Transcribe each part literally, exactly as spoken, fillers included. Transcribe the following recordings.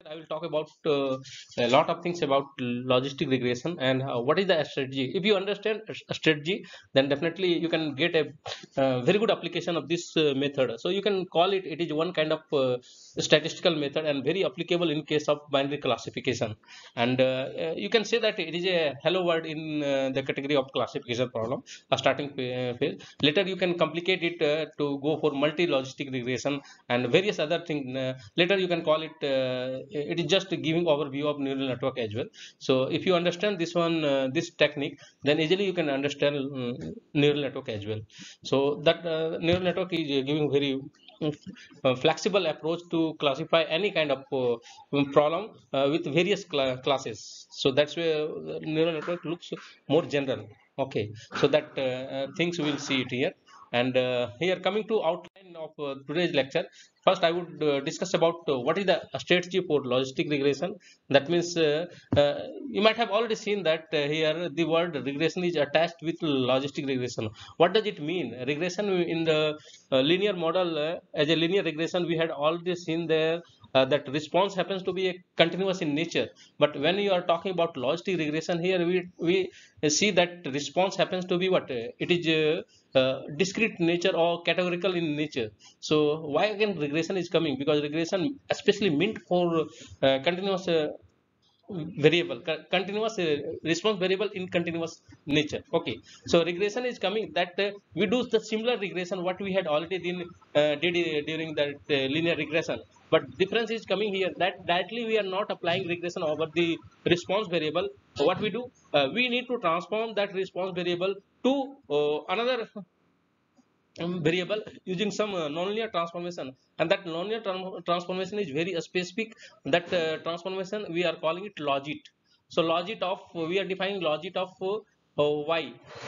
I will talk about uh, a lot of things about logistic regression and uh, what is the strategy. If you understand a strategy, then definitely you can get a uh, very good application of this uh, method. So you can call it, it is one kind of uh, statistical method and very applicable in case of binary classification. And uh, uh, you can say that it is a hello word in uh, the category of classification problem, a starting phase. Later you can complicate it uh, to go for multi-logistic regression and various other things. Uh, later you can call it, uh, it is just giving overview of neural network as well. So if you understand this one, uh, this technique, then easily you can understand um, neural network as well. So that uh, neural network is giving very uh, flexible approach to classify any kind of uh, problem uh, with various cl classes. So that's where the neural network looks more general. Okay, so that uh, uh, things we will see it here. And uh, here coming to outline of uh, today's lecture, first I would uh, discuss about uh, what is the strategy for logistic regression. That means uh, uh, you might have already seen that uh, here the word regression is attached with logistic regression. What does it mean? Regression in the uh, linear model, uh, as a linear regression, we had already seen there uh, that response happens to be a continuous in nature. But when you are talking about logistic regression, here we we see that response happens to be what? It is uh, uh, discrete nature or categorical in nature. So why again regression is coming? Because regression especially meant for uh, continuous uh, variable, continuous uh, response variable in continuous nature. Okay, so regression is coming that uh, we do the similar regression what we had already did, uh, did uh, during that uh, linear regression, but difference is coming here that directly we are not applying regression over the response variable. What we do, uh, we need to transform that response variable to uh, another um, variable using some uh, nonlinear transformation, and that nonlinear tra transformation is very uh, specific. That uh, transformation we are calling it logit. So logit of, we are defining logit of uh, uh, y.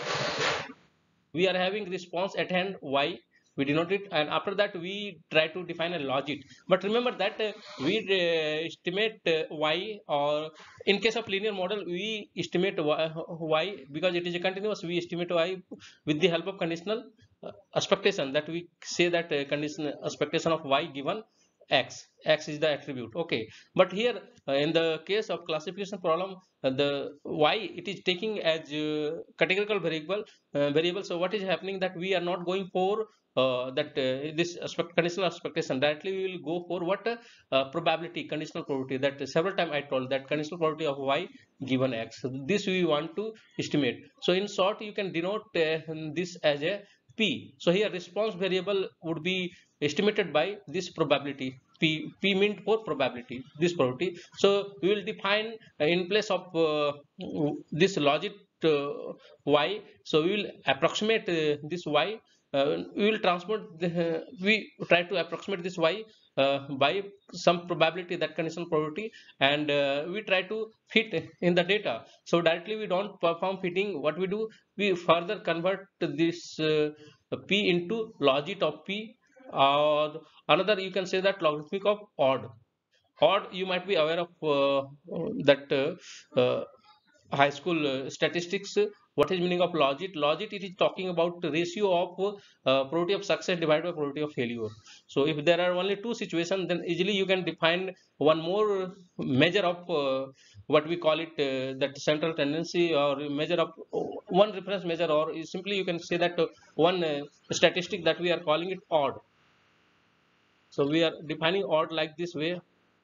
We are having response at hand y, we denote it, and after that we try to define a logit. But remember that uh, we uh, estimate uh, y, or in case of linear model we estimate y, y because it is a continuous, we estimate y with the help of conditional uh, expectation. That we say that uh, conditional expectation of y given x, x is the attribute. Okay, but here uh, in the case of classification problem, uh, the y it is taking as uh, categorical variable uh, variable. So what is happening that we are not going for uh, that uh, this expect, conditional expectation. Directly we will go for what, uh, uh, probability, conditional probability. That uh, several time I told that conditional probability of y given x, so this we want to estimate. So in short you can denote uh, this as a p. So here response variable would be estimated by this probability. P, P meant for probability, this probability. So we will define uh, in place of uh, this logit uh, y. So we will approximate uh, this y. Uh, we will transmit the, uh, we try to approximate this y uh, by some probability, that conditional probability, and uh, we try to fit in the data. So directly we don't perform fitting. What we do, we further convert this uh, p into logit of p, or another you can say that logarithmic of odd. Odd, you might be aware of uh, that uh, uh, high school uh, statistics. What is meaning of logit? Logit, it is talking about the ratio of uh, probability of success divided by probability of failure. So if there are only two situations, then easily you can define one more measure of uh, what we call it, uh, that central tendency, or measure of uh, one reference measure, or simply you can say that uh, one uh, statistic that we are calling it odd. So we are defining odd like this way.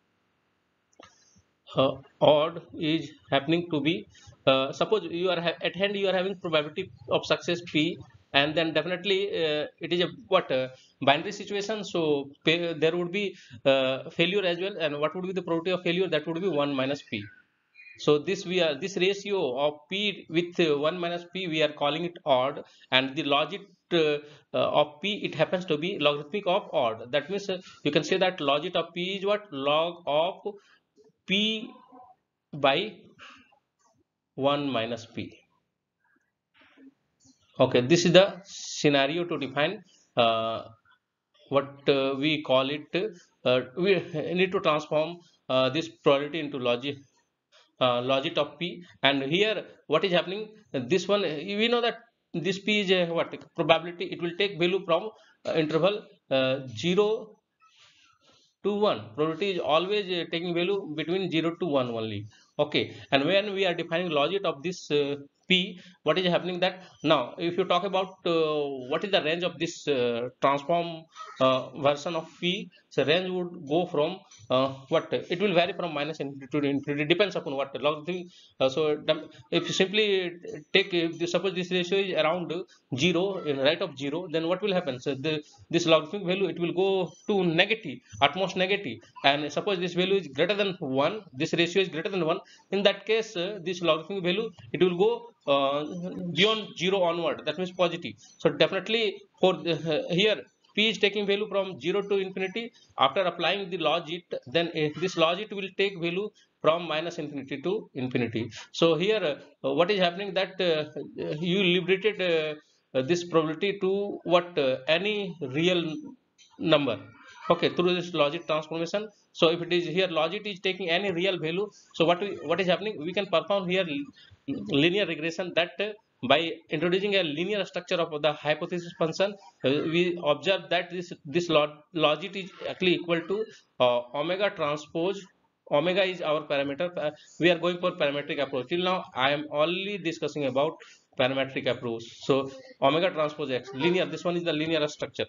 Uh, odd is happening to be, uh, suppose you are at hand, you are having probability of success p, and then definitely uh, it is a what uh, binary situation. So pay, there would be uh, failure as well, and what would be the probability of failure? That would be one minus p. So this we are, this ratio of p with uh, one minus p, we are calling it odd, and the logit uh, uh, of p, it happens to be logarithmic of odd. That means uh, you can say that logit of p is what, log of p by one minus p. Okay, this is the scenario to define uh, what uh, we call it. Uh, we need to transform uh, this probability into logic uh, logit of p, and here what is happening, this one we know that this p is a what probability. It will take value from uh, interval uh, zero to one. Probability is always uh, taking value between zero to one only. Okay, and when we are defining logit of this uh, p, what is happening that now if you talk about uh, what is the range of this uh, transform uh, version of p, so range would go from uh, what it will vary from minus infinity to infinity, depends upon what log thing. Uh, so if you simply take, if the, suppose this ratio is around zero in right of zero, then what will happen? So the this logarithmic value, it will go to negative, at most negative, and suppose this value is greater than one, this ratio is greater than one, in that case uh, this logarithmic value, it will go uh, beyond zero onward, that means positive. So definitely for the, uh, here p is taking value from zero to infinity. After applying the logit, then uh, this logit will take value from minus infinity to infinity. So here uh, what is happening that uh, you liberated uh, uh, this probability to what uh, any real number, okay, through this logic transformation. So if it is here logit is taking any real value, so what we what is happening, we can perform here linear regression, that uh, by introducing a linear structure of the hypothesis function, uh, we observe that this this log, logit is actually equal to uh, omega transpose. Omega is our parameter. Uh, we are going for parametric approach. Till now I am only discussing about parametric approach. So omega transpose x linear, this one is the linear structure,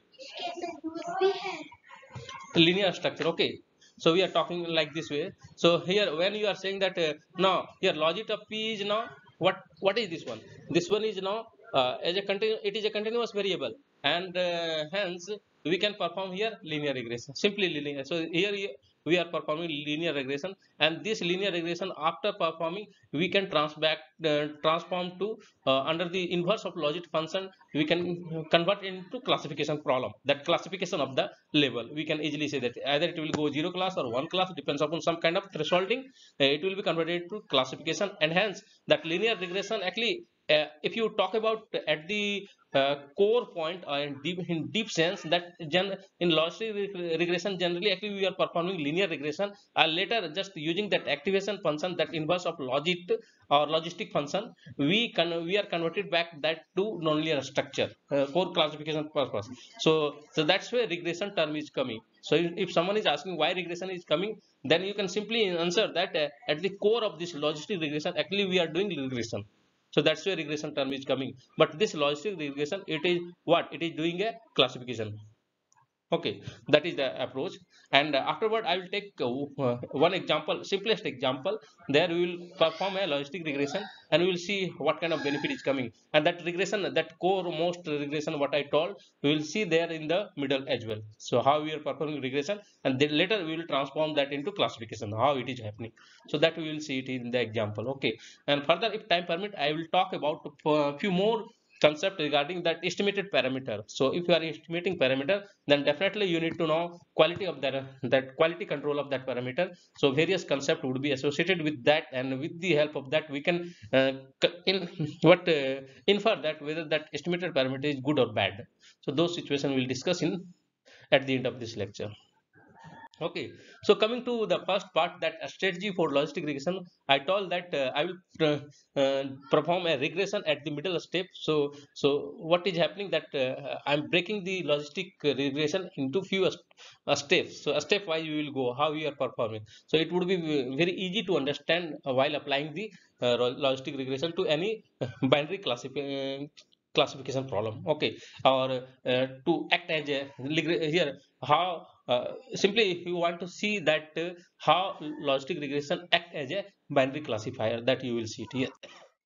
linear structure. Okay, so we are talking like this way. So here when you are saying that uh, now here logit of p is now what what is this one, this one is now uh, as a continu it is a continuous variable, and uh, hence we can perform here linear regression, simply linear. So here we are performing linear regression, and this linear regression, after performing, we can trans back uh, transform to uh, under the inverse of logit function, we can convert into classification problem, that classification of the level. We can easily say that either it will go zero class or one class, depends upon some kind of thresholding. Uh, it will be converted to classification, and hence that linear regression actually, uh, if you talk about at the uh, core point or in deep, in deep sense, that gen in logistic regression generally actually we are performing linear regression, uh, later just using that activation function, that inverse of logit or logistic function, we can we are converted back that to nonlinear structure uh, for classification purpose. So so that's where regression term is coming. So if, if someone is asking why regression is coming, then you can simply answer that uh, at the core of this logistic regression actually we are doing regression. So that's where regression term is coming. But this logistic regression, it is what it is doing, a classification. Okay, that is the approach. And uh, afterward I will take uh, uh, one example, simplest example. There we will perform a logistic regression, and we will see what kind of benefit is coming. And that regression, that core most regression what I told, we will see there in the middle as well. So how we are performing regression, and then later we will transform that into classification, how it is happening. So that we will see it in the example. Okay, and further if time permit, I will talk about a uh, few more concept regarding that estimated parameter. So if you are estimating parameter, then definitely you need to know quality of that, that quality control of that parameter. So various concept would be associated with that, and with the help of that we can uh, in what uh, infer that whether that estimated parameter is good or bad. So those situations we'll discuss in at the end of this lecture. Okay, so coming to the first part, that a strategy for logistic regression, I told that uh, I will uh, uh, perform a regression at the middle step. So, so what is happening that uh, I'm breaking the logistic regression into few uh, steps. So, a step wise we will go how we are performing. So, it would be very easy to understand uh, while applying the uh, logistic regression to any uh, binary classification classification problem. Okay, or uh, to act as a here how uh, simply if you want to see that uh, how logistic regression act as a binary classifier, that you will see it here.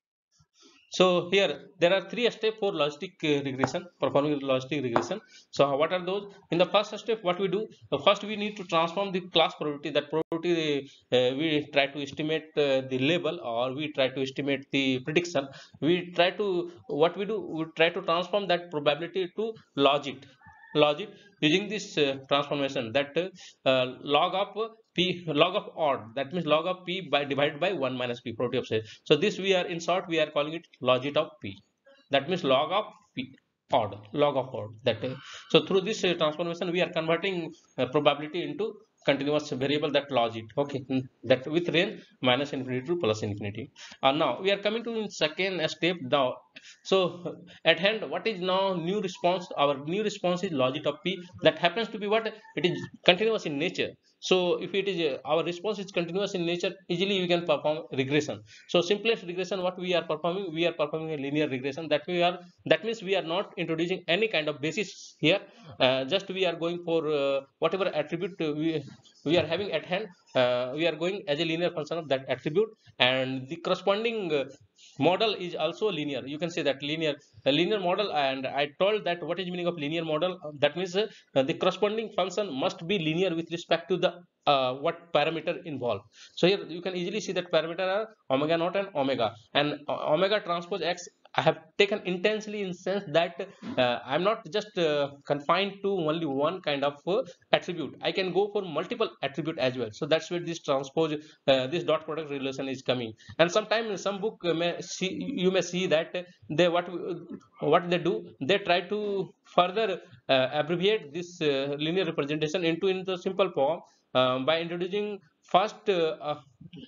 So here there are three steps for logistic uh, regression, performing logistic regression. So what are those? In the first step, what we do? Uh, first, we need to transform the class probability. That probability uh, we try to estimate uh, the label, or we try to estimate the prediction. We try to what we do? We try to transform that probability to logit. Logit using this uh, transformation, that uh, log of p log of odd, that means log of p by divided by one minus p, probability of say. So this we are in short we are calling it logit of p, that means log of p odd, log of odd, that uh, so through this uh, transformation we are converting uh, probability into continuous variable, that logit. Okay, that with range minus infinity to plus infinity. And now we are coming to in second step. Now So at hand, what is now new response? Our new response is logit of p, that happens to be what, it is continuous in nature. So if it is uh, our response is continuous in nature, easily we can perform regression. So simplest regression what we are performing, we are performing a linear regression, that we are, that means we are not introducing any kind of basis here. Uh, just we are going for uh, whatever attribute uh, we we are having at hand, uh, we are going as a linear function of that attribute, and the corresponding uh, model is also linear. You can say that linear, a linear model. And I told that what is meaning of linear model. Uh, that means uh, the corresponding function must be linear with respect to the uh, what parameter involved. So here you can easily see that parameter are omega naught and omega, and uh, omega transpose x I have taken intensely in sense that uh, I'm not just uh, confined to only one kind of uh, attribute. I can go for multiple attribute as well. So that's where this transpose, uh, this dot product relation is coming. And sometimes in some book uh, may see, you may see that they what what they do, they try to further uh, abbreviate this uh, linear representation into in the simple form uh, by introducing first uh, uh,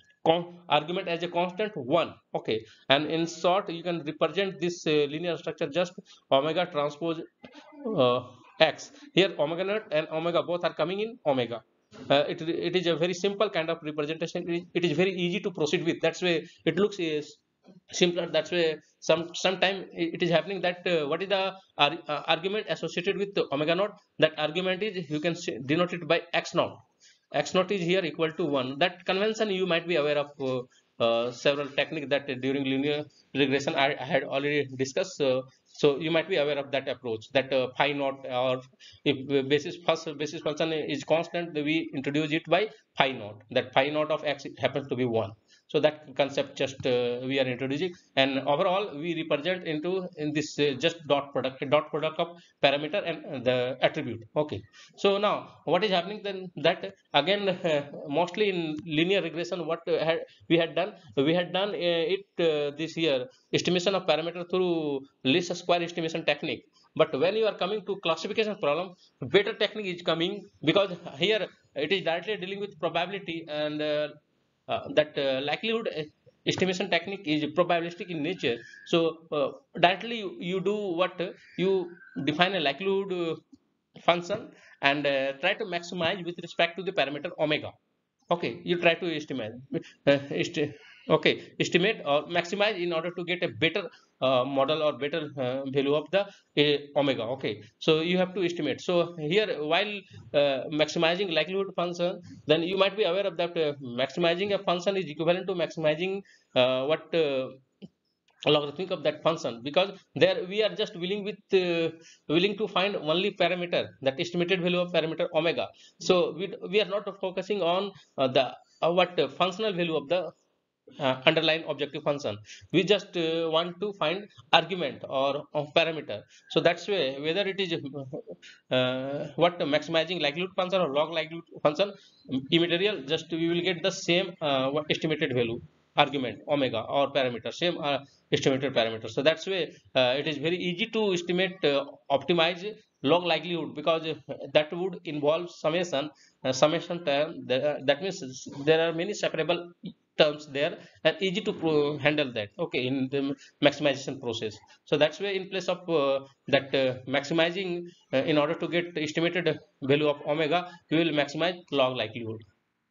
argument as a constant one. Okay, and in short you can represent this uh, linear structure just omega transpose uh, x. Here omega naught and omega both are coming in omega. Uh, it, it is a very simple kind of representation. It is, it is very easy to proceed with. That's why it looks is simpler. That's why some sometime it is happening that uh, what is the ar uh, argument associated with the omega naught. That argument is, you can say, denote it by x naught. X naught is here equal to one. That convention you might be aware of. Uh, uh, several techniques that uh, during linear regression I, I had already discussed. Uh, so you might be aware of that approach. That uh, phi naught, or if uh, basis first basis function is constant, we introduce it by phi naught. That phi naught of x happens to be one. So that concept just uh, we are introducing, and overall we represent into in this uh, just dot product, dot product of parameter and uh, the attribute. Okay, so now what is happening then, that again uh, mostly in linear regression what uh, had, we had done, we had done uh, it uh, this year, estimation of parameter through least square estimation technique. But when you are coming to classification problem, better technique is coming, because here it is directly dealing with probability, and uh, uh, that uh, likelihood uh, estimation technique is probabilistic in nature. So uh, directly you, you do what, uh, you define a likelihood uh, function, and uh, try to maximize with respect to the parameter omega. Okay, you try to estimate uh, esti okay, estimate or maximize in order to get a better uh, model or better uh, value of the uh, omega. Okay, so you have to estimate. So here while uh, maximizing likelihood function, then you might be aware of that uh, maximizing a function is equivalent to maximizing uh, what uh, logarithmic of that function, because there we are just willing with uh, willing to find only parameter, that estimated value of parameter omega. So we, we are not focusing on uh, the uh, what uh, functional value of the uh, underlying objective function. We just uh, want to find argument or, or parameter. So that's why whether it is uh, what maximizing likelihood function or log likelihood function, immaterial, just we will get the same uh, what estimated value argument omega or parameter, same uh, estimated parameter. So that's why uh, it is very easy to estimate uh, optimize log likelihood, because uh, that would involve summation uh, summation term. That, uh, that means there are many separable terms there, and easy to pro- handle that. Okay, in the maximization process. So that's why in place of uh, that uh, maximizing uh, in order to get estimated value of omega, we will maximize log likelihood.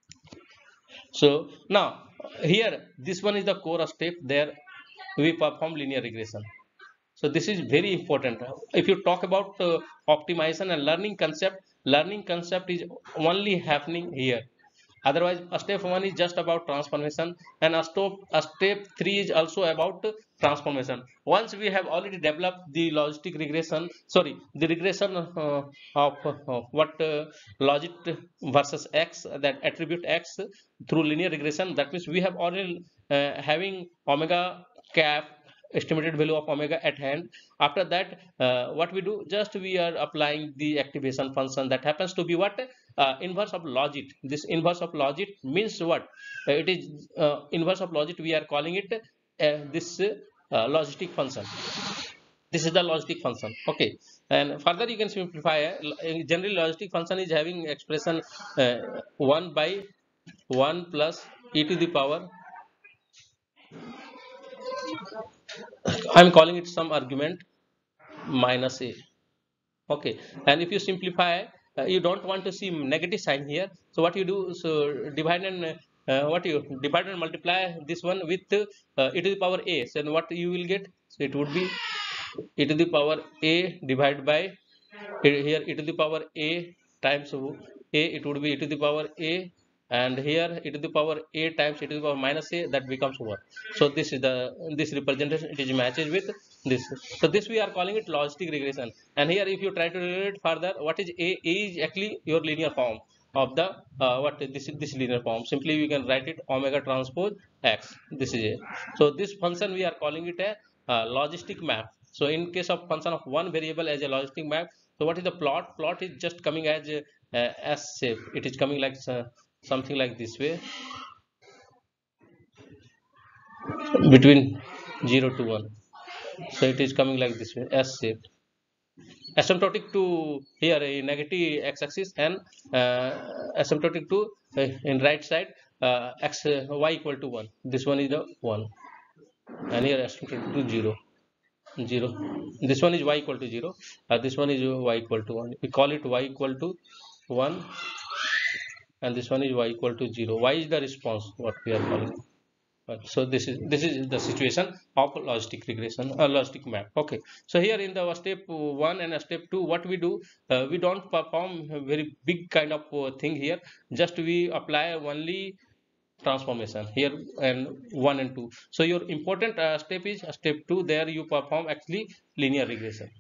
So now here this one is the core step, there we perform linear regression. So this is very important. If you talk about uh, optimization and learning concept, learning concept is only happening here. Otherwise, a step one is just about transformation, and a step a step three is also about transformation. Once we have already developed the logistic regression, sorry, the regression uh, of uh, what uh, logit versus x, that attribute x through linear regression. That means we have already uh, having omega cap, estimated value of omega at hand. After that, uh, what we do, just we are applying the activation function, that happens to be what, uh, inverse of logit. This inverse of logit means what, uh, it is uh, inverse of logit, we are calling it uh, this uh, logistic function. This is the logistic function. Okay, and further you can simplify. Uh, generally logistic function is having expression uh, one by one plus e to the power I'm calling it some argument minus a. Okay, and if you simplify, uh, you don't want to see negative sign here, so what you do, so divide and uh, what you divide and multiply this one with uh, e to the power a, so then what you will get, so it would be e to the power a divided by here e to the power a times a, it would be e to the power a, and here e to the power a times e to the power minus a, that becomes one. So this is the this representation, it is matches with this. So this we are calling it logistic regression. And here if you try to relate further, what is a? A is actually your linear form of the uh, what this is this linear form. Simply we can write it omega transpose x. This is a. So this function we are calling it a uh, logistic map. So in case of function of one variable as a logistic map, so what is the plot? Plot is just coming as a, uh, S shape. It is coming like uh, something like this way, between zero to one. So it is coming like this way, S shape, asymptotic to here a negative x-axis, and uh, asymptotic to uh, in right side uh, x uh, y equal to one. This one is the one, and here asymptotic to zero. Zero. This one is y equal to zero. Uh, this one is y equal to one. We call it y equal to one, and this one is y equal to zero. Y is the response, what we are calling. Uh, so this is this is the situation of logistic regression, uh, logistic map. Okay, so here in the step one and step two, what we do, uh, we don't perform a very big kind of uh, thing here. Just we apply only transformation here and one and two. So your important uh, step is uh, step two. There you perform actually linear regression,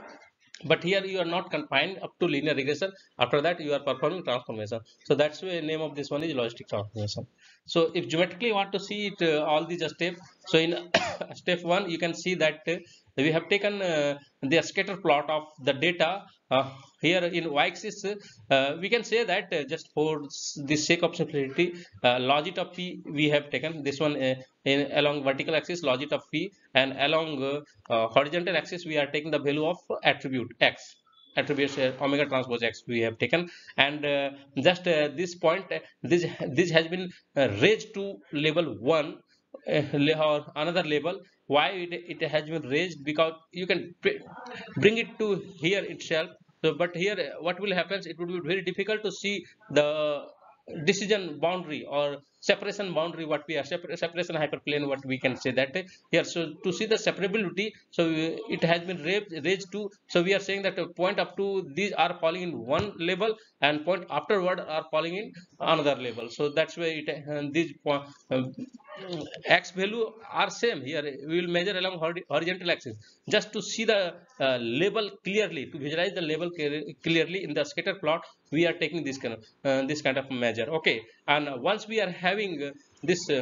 but here you are not confined up to linear regression. After that you are performing transformation. So that's why name of this one is logistic transformation. So if geometrically you want to see it, uh, all these steps, so in step one you can see that uh, we have taken uh, the scatter plot of the data. uh, Here in y-axis, uh, we can say that uh, just for the sake of simplicity, uh, logit of p we have taken this one uh, in along vertical axis, logit of p, and along uh, uh, horizontal axis we are taking the value of attribute x, attributes uh, omega transpose x we have taken. And uh, just uh, this point, uh, this this has been uh, raised to level one, uh, or another level. Why it, it has been raised? Because you can bring it to here itself. So but here uh, what will happen, it would be very difficult to see the decision boundary or separation boundary, what we are separ separation hyperplane, what we can say that uh, here. So to see the separability, so uh, it has been raised, raised to, so we are saying that a point up to these are falling in one level, and point afterward are falling in another level. So that's why it uh, these point, um, x value are same. Here we will measure along horizontal axis just to see the uh, label clearly, to visualize the label clearly in the scatter plot. We are taking this kind of uh, this kind of measure. Okay, and once we are having uh, this uh,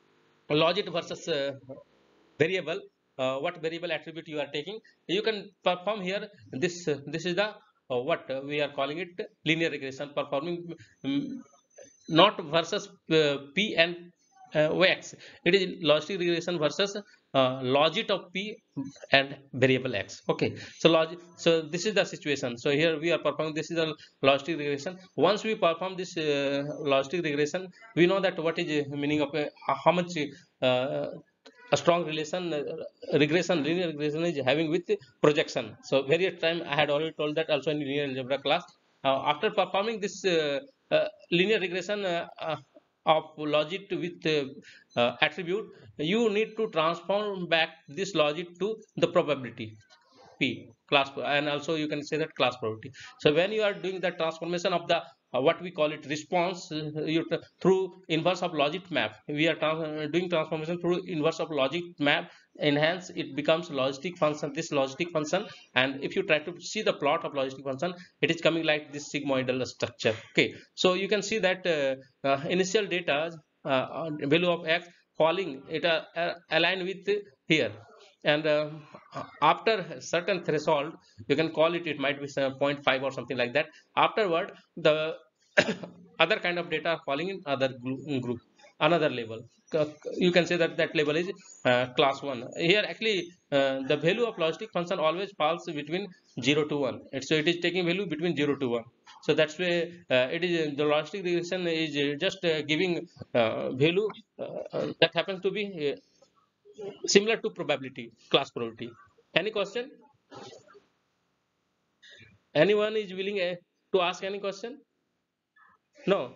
logit versus uh, variable, uh, what variable attribute you are taking, you can perform here this uh, this is the uh, what uh, we are calling it linear regression, performing um, not versus uh, p and uh, x. It is logistic regression versus uh, logit of p and variable x. Okay, so logic, so this is the situation. So here we are performing, this is a logistic regression. Once we perform this uh, logistic regression, we know that what is the meaning of uh, how much uh, a strong relation uh, regression, linear regression is having with projection. So various time I had already told that also in linear algebra class. Uh, after performing this uh, uh, linear regression uh, uh, of logit with uh, uh, attribute, you need to transform back this logit to the probability p class, and also you can say that class probability. So when you are doing the transformation of the uh, what we call it response, uh, you through inverse of logit map, we are trans uh, doing transformation through inverse of logit map. Enhance, it becomes logistic function, this logistic function. And if you try to see the plot of logistic function, it is coming like this sigmoidal structure. Okay, so you can see that uh, uh, initial data uh, value of x falling, it uh, uh, aligned with here. And uh, after certain threshold, you can call it, it might be zero point five or something like that. Afterward, the other kind of data are falling in other group, another level. You can say that that level is uh, class one. Here actually uh, the value of logistic function always falls between zero to one. So it is taking value between zero to one. So that's why uh, it is the logistic regression is just uh, giving uh, value uh, uh, that happens to be uh, similar to probability, class probability. Any question? Anyone is willing uh, to ask any question? No.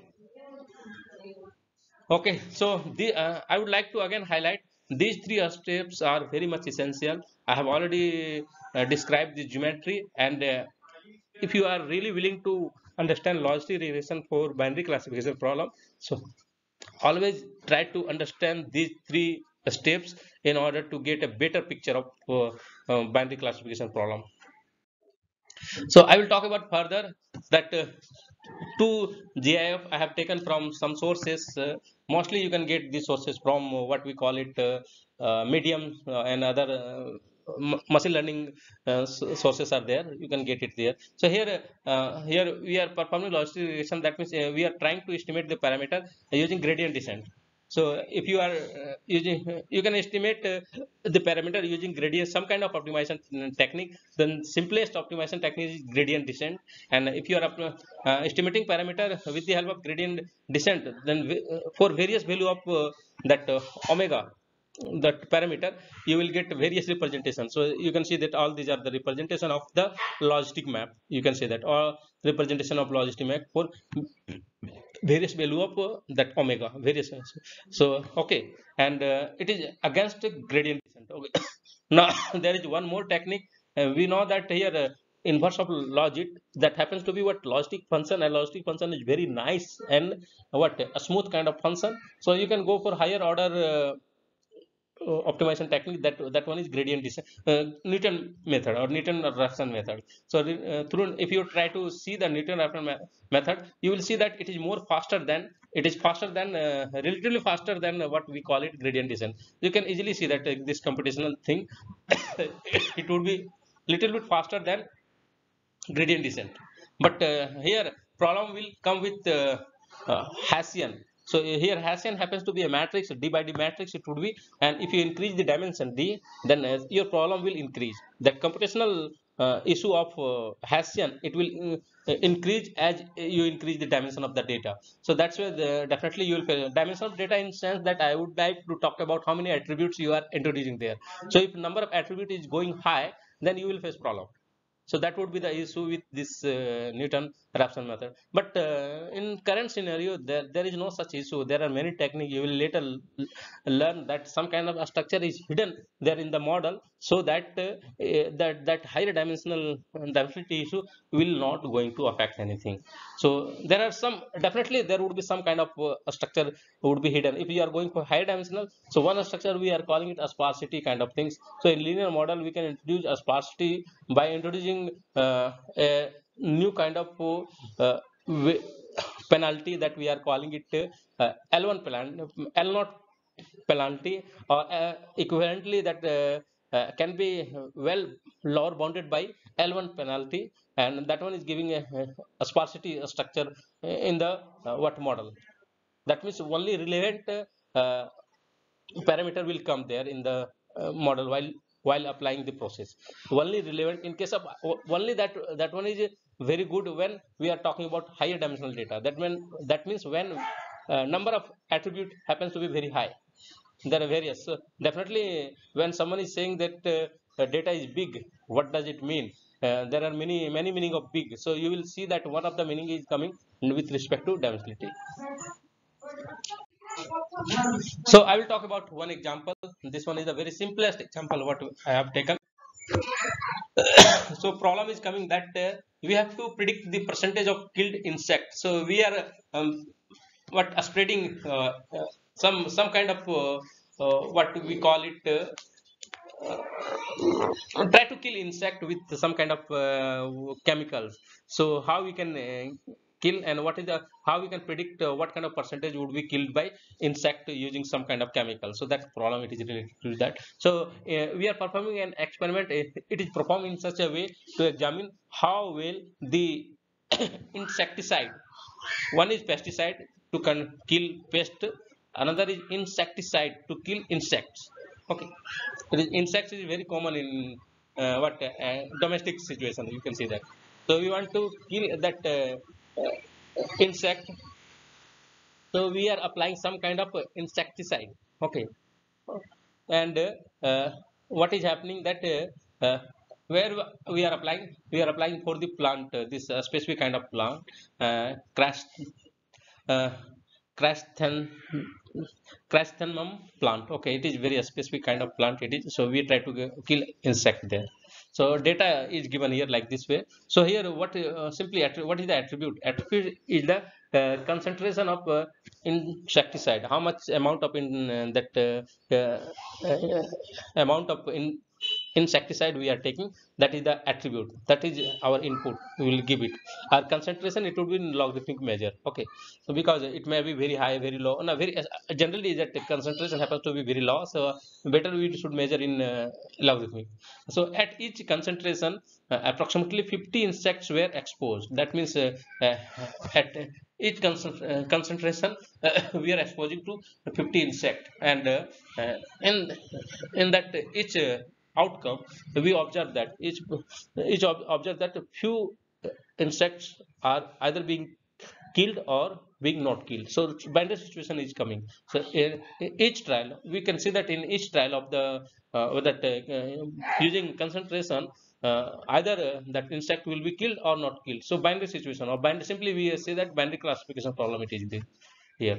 Okay, so the uh, I would like to again highlight these three steps are very much essential. I have already uh, described the geometry, and uh, if you are really willing to understand logistic regression for binary classification problem, so always try to understand these three steps in order to get a better picture of uh, uh, binary classification problem. So I will talk about further that uh, to G I F I have taken from some sources. Uh, mostly you can get these sources from uh, what we call it uh, uh, medium uh, and other uh, machine learning uh, sources are there. You can get it there. So here uh, here we are performing logistic regression. That means uh, we are trying to estimate the parameter using gradient descent. So if you are uh, using, you can estimate uh, the parameter using gradient, some kind of optimization technique. Then simplest optimization technique is gradient descent. And if you are uh, estimating parameter with the help of gradient descent, then uh, for various value of uh, that uh, omega, that parameter, you will get various representations. So you can see that all these are the representation of the logistic map. You can say that, or representation of logistic map for various value of uh, that omega, various. So okay, and uh, it is against gradient descent. Okay. Now there is one more technique. Uh, we know that here uh, inverse of logic, that happens to be what logistic function, and logistic function is very nice and what a smooth kind of function. So you can go for higher order uh, uh, optimization technique. That that one is gradient descent, uh, Newton method or Newton-Raphson method. So uh, through, if you try to see the Newton-Raphson me method, you will see that it is more faster than, it is faster than uh, relatively faster than uh, what we call it gradient descent. You can easily see that uh, this computational thing it would be little bit faster than gradient descent. But uh, here problem will come with uh, uh, Hessian. So uh, here Hessian happens to be a matrix, d by d matrix it would be, and if you increase the dimension d, then uh, your problem will increase. That computational uh, issue of uh, Hessian, it will uh, increase as you increase the dimension of the data. So that's where the, definitely you will fail. Dimension of data in sense that I would like to talk about how many attributes you are introducing there. So if number of attribute is going high, then you will face problem. So that would be the issue with this uh, Newton-Raphson method. But uh, in current scenario, there, there is no such issue. There are many techniques. You will later learn that some kind of a structure is hidden there in the model, so that uh, eh, that that higher dimensional density issue will not going to affect anything. So there are some, definitely there would be some kind of uh, a structure would be hidden if you are going for higher dimensional. So one structure we are calling it a sparsity kind of things. So in linear model we can introduce a sparsity by introducing uh, a new kind of uh, penalty, that we are calling it uh, L one penalty, L zero penalty, or uh, equivalently that uh, uh, can be well lower bounded by L one penalty, and that one is giving a, a sparsity structure in the uh, what model. That means only relevant uh, parameter will come there in the uh, model while while applying the process. Only relevant in case of only that, that one is very good when we are talking about higher dimensional data. That when, that means when uh, number of attribute happens to be very high. There are various. So definitely when someone is saying that uh, data is big, what does it mean? Uh, there are many many meaning of big. So you will see that one of the meaning is coming with respect to dimensionality. So I will talk about one example. This one is the very simplest example what I have taken. So problem is coming that uh, we have to predict the percentage of killed insects. So we are um, what uh, spreading uh, uh, some some kind of uh, uh, what we call it uh, uh, try to kill insect with some kind of uh, chemicals. So how we can uh, kill, and what is the, how we can predict uh, what kind of percentage would be killed by insect using some kind of chemical. So that problem it is related to that. So uh, we are performing an experiment. It is performed in such a way to examine how well the insecticide, one is pesticide to kill pest, another is insecticide to kill insects. Okay, it is, insects is very common in uh, what uh, domestic situation. You can see that. So we want to kill that uh, uh, insect. So we are applying some kind of uh, insecticide. Okay, and uh, what is happening that uh, uh, where we are applying we are applying for the plant, uh, this uh, specific kind of plant, uh, crash uh, Crasthen Chrysanthemum plant. Okay, it is very a specific kind of plant. It is, so we try to g- kill insect there. So data is given here like this way. So here, what uh, simply attri- what is the attribute? Attribute is the uh, concentration of uh, insecticide. How much amount of in uh, that uh, uh, uh, amount of in insecticide we are taking, that is the attribute, that is our input, we will give it. Our concentration, it would be in logarithmic measure. Okay, so because it may be very high, very low, no, very uh, generally that concentration happens to be very low, so better we should measure in uh, logarithmic. So at each concentration, uh, approximately fifty insects were exposed. That means uh, uh, at each concent- uh, concentration, uh, we are exposing to fifty insect, and uh, uh, in in that each uh, outcome, we observe that each each ob- observe that few insects are either being killed or being not killed. So binary situation is coming. So in each trial, we can see that in each trial of the uh, that uh, uh, using concentration, uh, either uh, that insect will be killed or not killed. So binary situation, or binary, simply we say that binary classification problem it is there here.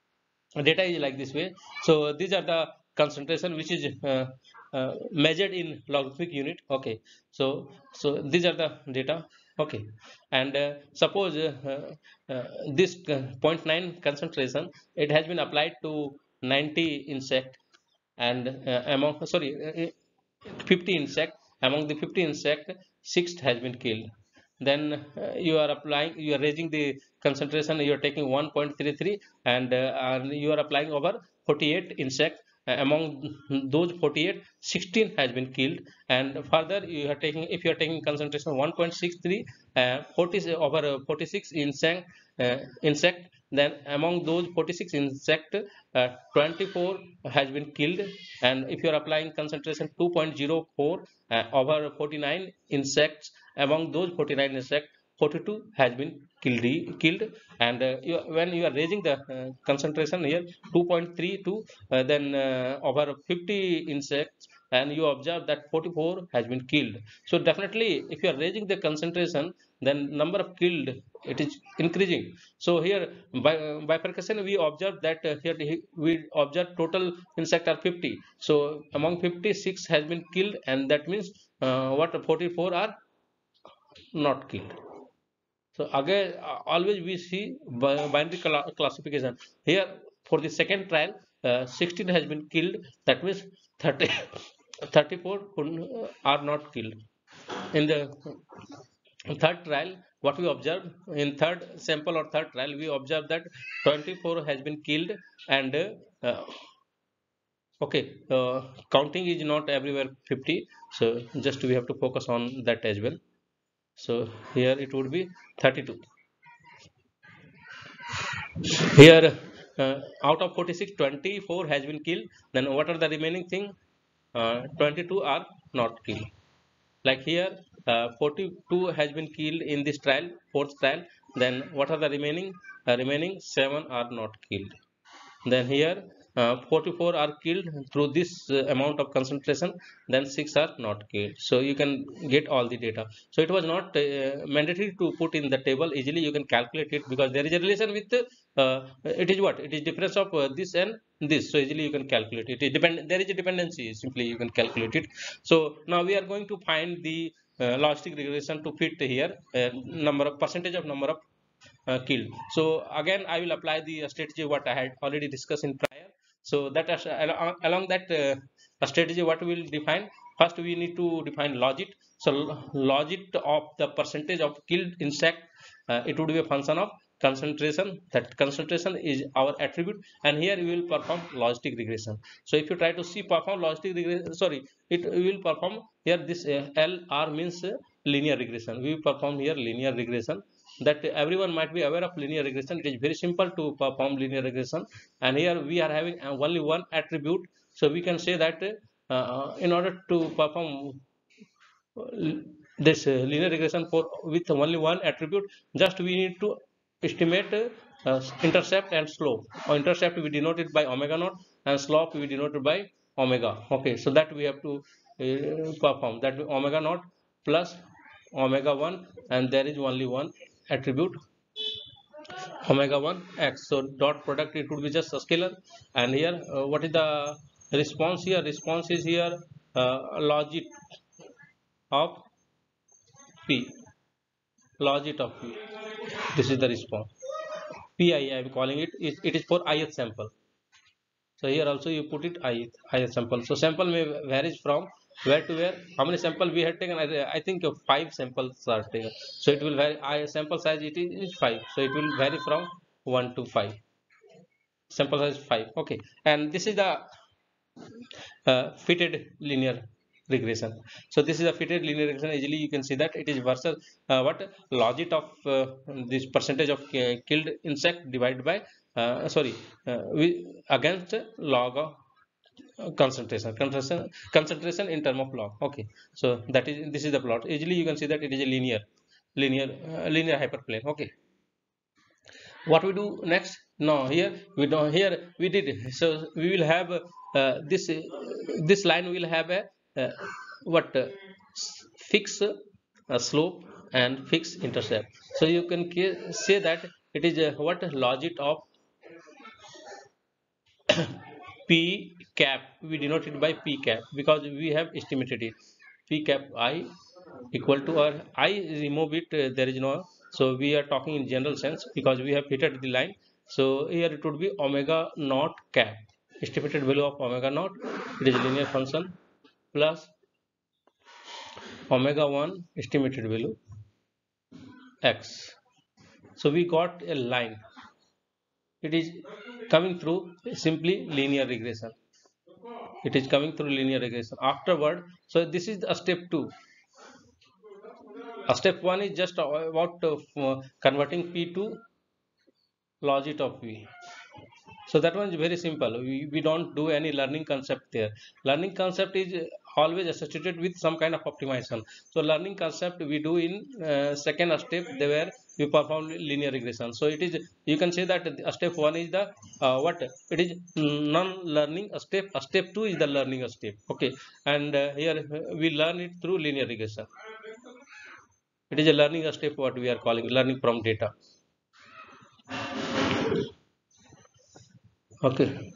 Data is like this way. So these are the concentration which is uh, uh, measured in logarithmic unit. Okay, so so these are the data. Okay, and uh, suppose uh, uh, uh, this uh, zero point nine concentration, it has been applied to ninety insect, and uh, among sorry uh, uh, fifty insect. Among the fifty insect, six has been killed. Then uh, you are applying, you are raising the concentration, you are taking one point three three, and, uh, and you are applying over forty-eight insect. Uh, among those forty-eight, sixteen has been killed. And further you are taking, if you are taking concentration one point six three, uh, forty over uh, forty-six insect, uh, insect, then among those forty-six insect, uh, twenty-four has been killed. And if you are applying concentration two point zero four uh, over forty-nine insects, among those forty-nine insects, forty-two has been killed killed. And uh, you, when you are raising the uh, concentration here two point three two, uh, then uh, over fifty insects, and you observe that forty-four has been killed. So definitely if you are raising the concentration, then number of killed, it is increasing. So here by uh, bifurcation, we observe that uh, here we observe total insect are fifty. So among fifty-six has been killed, and that means uh, what forty-four are not killed. So again, uh, always we see bi- binary cla- classification. Here for the second trial, uh, sixteen has been killed. That means thirty, thirty-four couldn't- uh, are not killed. In the third trial, what we observed in third sample or third trial, we observed that twenty-four has been killed. And uh, okay, uh, counting is not everywhere fifty. So just we have to focus on that as well. So here it would be thirty-two. Here, uh, out of forty-six, twenty-four has been killed. Then what are the remaining thing? Uh, twenty-two are not killed. Like here, uh, forty-two has been killed in this trial, fourth trial. Then what are the remaining? Uh, remaining seven are not killed. Then here, uh, forty-four are killed through this uh, amount of concentration, then six are not killed. So you can get all the data. So it was not uh, mandatory to put in the table. Easily you can calculate it, because there is a relation with uh, it is what, it is difference of uh, this and this. So easily you can calculate it. It depend, there is a dependency, simply you can calculate it. So now we are going to find the uh, logistic regression to fit here, uh, number of percentage of number of uh, killed. So again, I will apply the strategy what I had already discussed in prior. So that is, uh, along that uh, strategy, what we will define first, we need to define logit. So logit of the percentage of killed insect, uh, it would be a function of concentration. That concentration is our attribute, and here we will perform logistic regression. So if you try to see perform logistic regression, sorry, it will perform here this uh, L R means uh, linear regression. We perform here linear regression. That everyone might be aware of linear regression. It is very simple to perform linear regression, and here we are having only one attribute. So we can say that uh, in order to perform this uh, linear regression for with only one attribute, just we need to estimate uh, intercept and slope. Or intercept we denote it by omega naught, and slope we denote it by omega. Okay, so that we have to uh, perform that omega naught plus omega one, and there is only one attribute omega one x. So dot product, it would be just a scalar. And here uh, what is the response here? Response is here uh, logit of p, logit of p. This is the response. Pi I am calling it. It, it is for ith sample. So here also you put it ith, ith sample. So sample may varies from where to where. How many sample we had taken? I, I think five samples are taken. So it will vary. I sample size it is five. So it will vary from one to five. Sample size five. Okay, and this is the uh, fitted linear regression. So this is a fitted linear regression. Easily you can see that it is versus uh, what logit of uh, this percentage of uh, killed insect divided by uh, sorry uh, we, against log of uh, concentration concentration concentration in term of log. Okay, so that is, this is the plot. Easily you can see that it is a linear linear uh, linear hyperplane. Okay, what we do next? No, here we don't, here we did. So we will have uh, this uh, this line will have a uh, what uh, fix uh, slope and fix intercept. So you can say that it is a what logit of p cap. We denote it by p cap because we have estimated it. P cap I equal to, or I remove it, uh, there is no. So we are talking in general sense because we have fitted the line. So here it would be omega naught cap, estimated value of omega naught. It is a linear function plus omega one estimated value x. So we got a line. It is coming through simply linear regression. It is coming through linear regression. Afterward, so this is a step two. A step one is just about uh, converting p to logit of v. So that one is very simple. We, we don't do any learning concept there. Learning concept is always associated with some kind of optimization. So learning concept we do in uh, second step there where we perform linear regression. So it is, you can say that a step one is the uh, what it is non-learning step. A step two is the learning step. Okay, and uh, here we learn it through linear regression. It is a learning step what we are calling learning from data. Okay.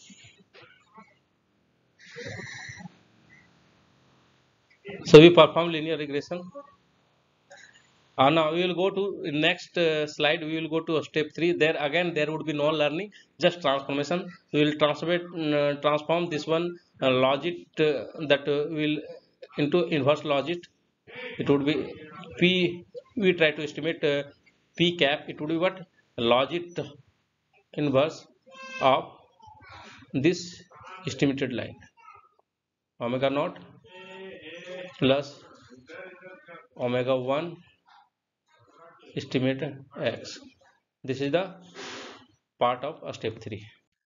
So we perform linear regression. Uh, now we will go to next uh, slide. We will go to step three. There again there would be no learning, just transformation. We will transform uh, transform this one uh, logit uh, that uh, will into inverse logit. It would be p. We try to estimate uh, p cap. It would be what logit inverse of this estimated line omega naught plus omega one estimated x. This is the part of uh, step three.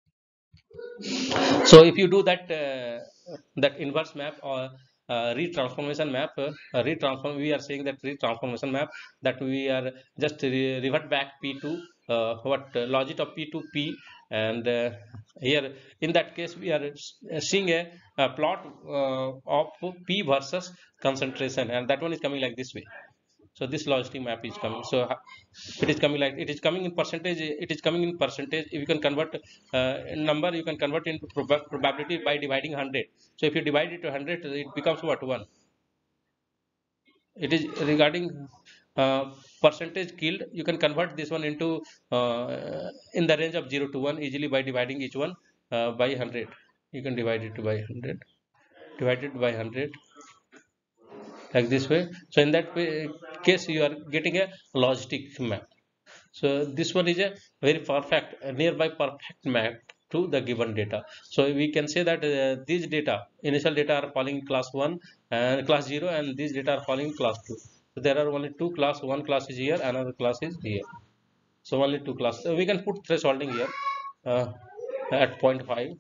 So if you do that uh, that inverse map or uh, retransformation map, uh, retransform we are saying that retransformation map, that we are just re revert back p to uh, what uh, logit of p to p, and uh, here in that case we are seeing a, a plot uh, of p versus concentration, and that one is coming like this way. So this logistic map is coming. So it is coming like, it is coming in percentage. It is coming in percentage. If you can convert uh, number, you can convert into prob probability by dividing one hundred. So if you divide it to one hundred, it becomes what, one. It is regarding uh, percentage killed. You can convert this one into uh, in the range of zero to one easily by dividing each one uh, by one hundred. You can divide it by one hundred, divided by one hundred, like this way. So in that way, case you are getting a logistic map. So this one is a very perfect, a nearby perfect map to the given data. So we can say that uh, these data, initial data are falling in class one and class zero, and these data are falling in class two. So there are only two class. One class is here, another class is here. So only two classes. So we can put thresholding here uh, at zero point five.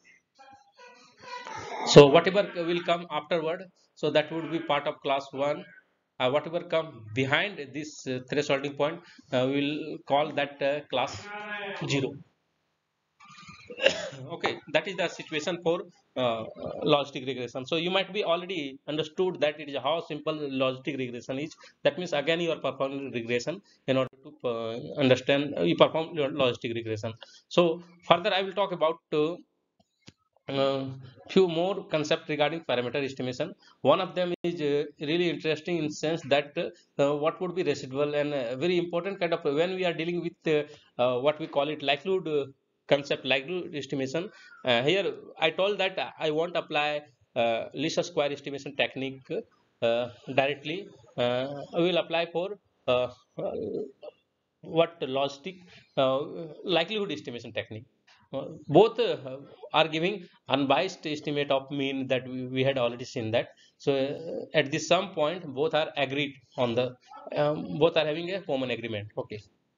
So whatever will come afterward, so that would be part of class one. Uh, whatever come behind this uh, thresholding point, uh, we will call that uh, class zero. Okay, that is the situation for uh, logistic regression. So you might be already understood that it is how simple logistic regression is. That means again you are performing regression in order to uh, understand uh, you perform your logistic regression. So further I will talk about uh, uh, few more concepts regarding parameter estimation. One of them is uh, really interesting in sense that uh, what would be residual, and uh, very important kind of when we are dealing with uh, uh, what we call it likelihood uh, concept, likelihood estimation. Uh, here I told that I won't apply uh, least square estimation technique uh, directly. uh, I will apply for uh, uh, what logistic uh, likelihood estimation technique. Uh, both uh, are giving unbiased estimate of mean, that we, we had already seen that. So uh, at this some point both are agreed on the um, both are having a common agreement. Okay,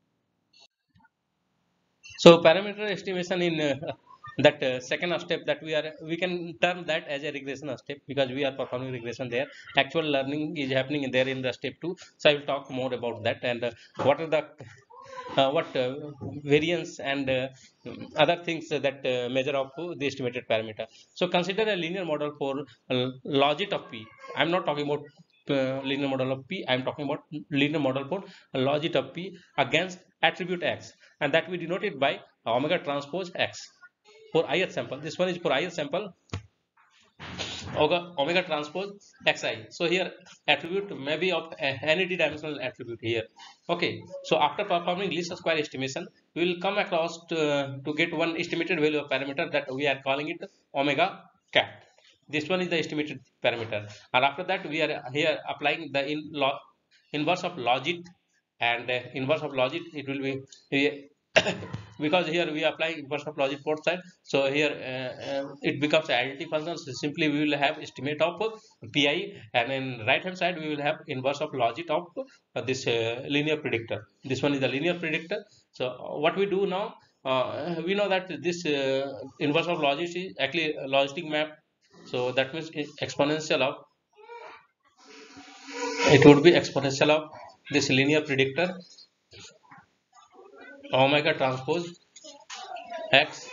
so parameter estimation in uh, that uh, second step, that we are we can term that as a regression step, because we are performing regression there. Actual learning is happening there in the step two. So I will talk more about that, and uh, what are the uh, what uh, variance and uh, other things that uh, measure of uh, the estimated parameter. So consider a linear model for uh, logit of p. I'm not talking about uh, linear model of p. I'm talking about linear model for logit of p against attribute x, and that we denote it by omega transpose x for ith sample. This one is for ith sample, omega, omega transpose xi. So here attribute may be of any dimensional attribute here. Okay, so after performing least square estimation, we will come across to, to get one estimated value of parameter that we are calling it omega cap. This one is the estimated parameter, and after that we are here applying the in log inverse of logit, and uh, inverse of logit it will be because here we apply inverse of logit both side. So here uh, uh, it becomes a identity function. So simply we will have estimate of uh, pi, and in right hand side we will have inverse of logit of uh, this uh, linear predictor. This one is the linear predictor. So uh, what we do now, uh, we know that this uh, inverse of logit is actually a logistic map. So that means exponential of, it would be exponential of this linear predictor omega transpose x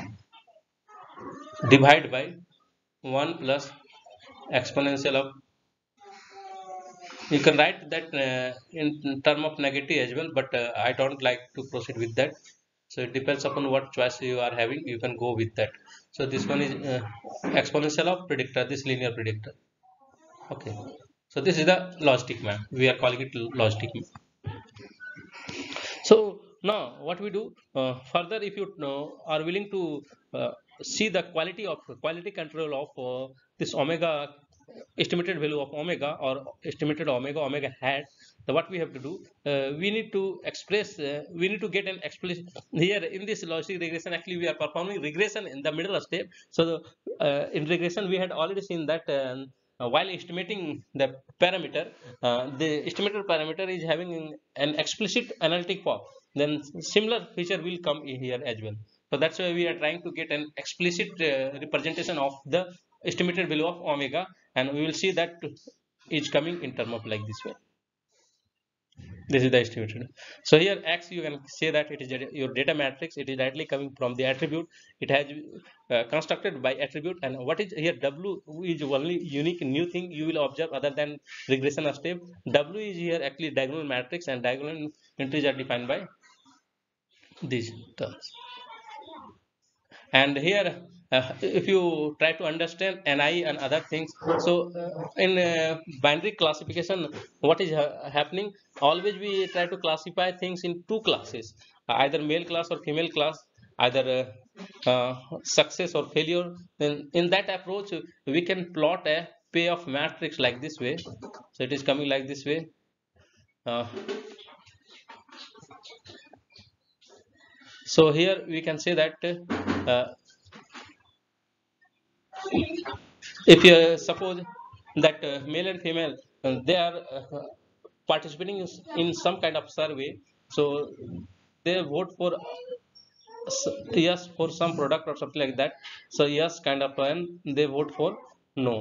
divided by one plus exponential of, you can write that uh, in, in term of negative as well, but uh, I don't like to proceed with that. So it depends upon what choice you are having, you can go with that. So this one is uh, exponential of predictor, this linear predictor. Okay, so this is the logistic map, we are calling it logistic map. So now what we do uh, further, if you know, are willing to uh, see the quality of quality control of uh, this omega, estimated value of omega or estimated omega omega hat, so what we have to do, uh, we need to express uh, we need to get an explicit here in this logistic regression. Actually we are performing regression in the middle step. So the, uh, in regression we had already seen that um, uh, while estimating the parameter, uh, the estimated parameter is having an explicit analytic form, then similar feature will come in here as well. So that's why we are trying to get an explicit uh, representation of the estimated value of omega, and we will see that is coming in term of like this way. This is the estimated. So here x, you can say that it is your data matrix, it is directly coming from the attribute, it has uh, constructed by attribute. And what is here, w is only unique new thing you will observe other than regression step. W is here actually diagonal matrix, and diagonal entries are defined by these terms. And here uh, if you try to understand ni and other things, so uh, in uh, binary classification, what is ha happening, always we try to classify things in two classes, uh, either male class or female class, either uh, uh, success or failure. Then in that approach we can plot a payoff matrix like this way. So it is coming like this way. uh, so here we can say that uh, if you uh, suppose that uh, male and female uh, they are uh, participating in, in some kind of survey, so they vote for s- yes for some product or something like that. So yes kind of, and they vote for no.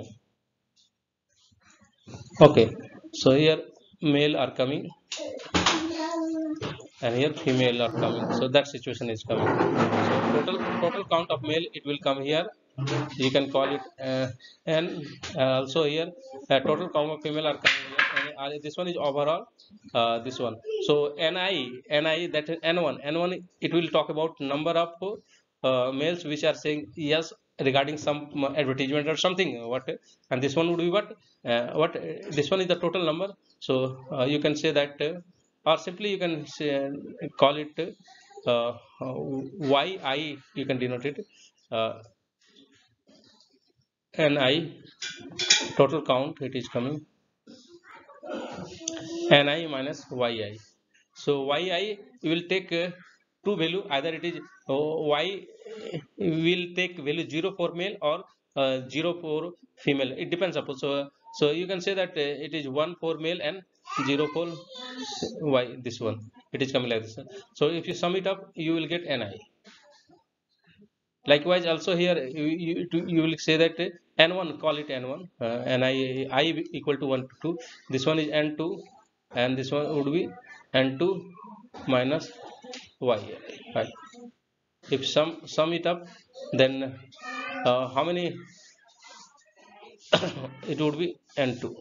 Okay, so here male are coming and here female are coming, so that situation is coming. So total total count of male, it will come here. You can call it uh, and uh, also here uh, total count of female are coming here, and uh, this one is overall uh, this one. So ni ni that is n one n one, it will talk about number of uh, males which are saying yes regarding some advertisement or something what, and this one would be what uh, what uh, this one is the total number. So uh, you can say that uh, or simply you can say, call it uh, uh, yi, you can denote it uh, ni total count, it is coming ni minus yi. So yi you will take uh, two value, either it is uh, y will take value zero for male or uh, zero for female, it depends upon. So so you can say that uh, it is one for male and zero for y, this one, it is coming like this. So if you sum it up, you will get ni. Likewise also here you, you, you will say that uh, n one, call it n one, uh, and i I equal to one to two, this one is n two, and this one would be n two minus y I. If sum sum it up, then uh, how many it would be n two.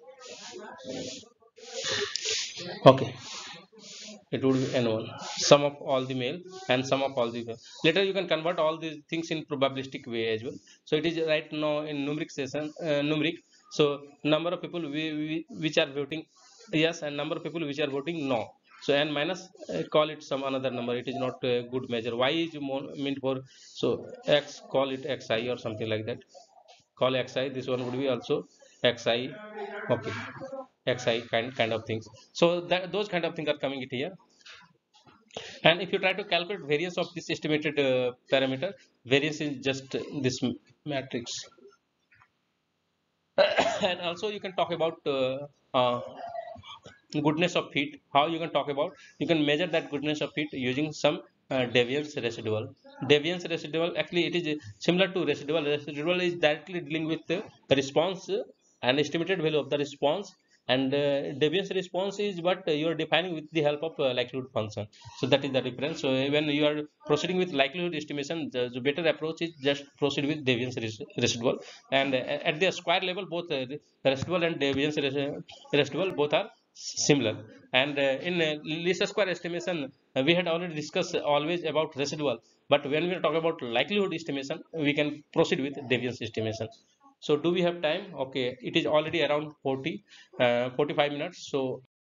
Okay, it would be n one, sum of all the male and sum of all the female. Later you can convert all these things in probabilistic way as well. So it is right now in numeric session, uh, numeric. So number of people we, we, which are voting yes, and number of people which are voting no. So n minus uh, call it some another number, it is not a good measure. Y is more meant for, so x, call it xi or something like that, call xi, this one would be also xi. Okay, xi kind kind of things. So that those kind of things are coming it here. And if you try to calculate variance of this estimated uh, parameter, variance is just this matrix. And also you can talk about uh, uh, goodness of fit. How you can talk about, you can measure that goodness of fit using some uh, deviance residual. Deviance residual, actually it is similar to residual. Residual is directly dealing with the response uh, and estimated value of the response, and uh, deviance response is what uh, you are defining with the help of uh, likelihood function. So that is the difference. So when you are proceeding with likelihood estimation, the, the better approach is just proceed with deviance res residual. And uh, at the square level, both uh, residual and deviance res residual both are similar. And uh, in uh, least square estimation, uh, we had already discussed always about residual, but when we talk about likelihood estimation, we can proceed with deviance estimation. So do we have time? Okay, it is already around forty uh, forty-five minutes. So